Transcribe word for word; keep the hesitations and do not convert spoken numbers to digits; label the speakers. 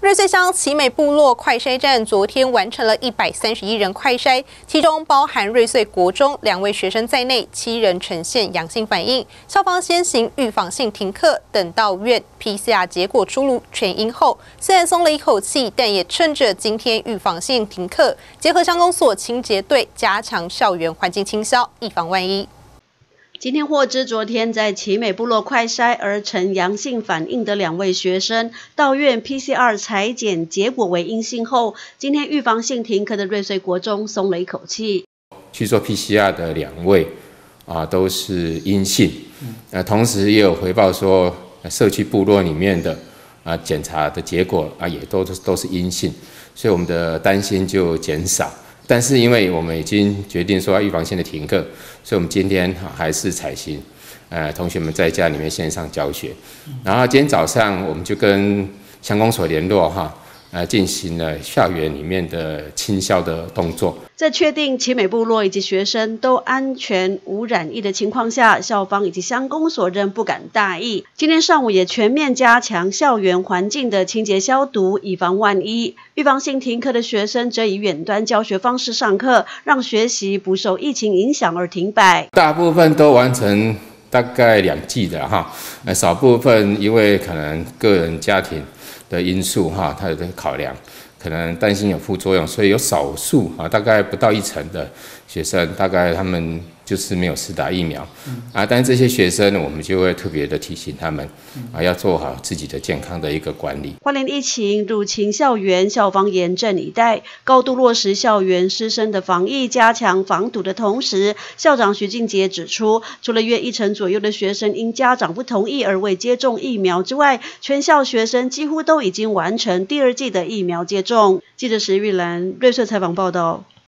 Speaker 1: 瑞穗乡奇美部落快筛站昨天完成了一百三十一人快筛，其中包含瑞穗国中两位学生在内，七人呈现阳性反应。校方先行预防性停课，等到院 P C R 结果出炉全阴后，虽然松了一口气，但也趁着今天预防性停课，结合乡公所清洁队加强校园环境清消，以防万一。
Speaker 2: 今天获知，昨天在奇美部落快筛而呈阳性反应的两位学生，到院 P C R 采检结果为阴性后，今天预防性停课的瑞穗国中松了一口气。
Speaker 3: 去做 P C R 的两位啊都是阴性，呃，同时也有回报说社区部落里面的啊检查的结果啊也都都是阴性，所以我们的担心就减少。 但是因为我们已经决定说要预防性的停课，所以我们今天还是采行，呃，同学们在家里面线上教学。然后今天早上我们就跟乡公所联络哈，呃，进行了校园里面的清消的动作。
Speaker 2: 在确定奇美部落以及学生都安全无染疫的情况下，校方以及乡公所仍不敢大意。今天上午也全面加强校园环境的清洁消毒，以防万一。预防性停课的学生则以远端教学方式上课，让学习不受疫情影响而停摆。
Speaker 3: 大部分都完成大概两季的哈，呃，少部分因为可能个人家庭的因素哈，他的考量。 可能担心有副作用，所以有少数啊，大概不到一成的学生，大概他们就是没有施打疫苗，嗯、啊，但是这些学生呢，我们就会特别的提醒他们，啊，要做好自己的健康的一个管理。
Speaker 2: 花莲疫情入侵校园，校方严阵以待，高度落实校园师生的防疫，加强防堵的同时，校长徐俊杰指出，除了约一成左右的学生因家长不同意而未接种疫苗之外，全校学生几乎都已经完成第二剂的疫苗接种。记者石玉兰瑞穗采访报道。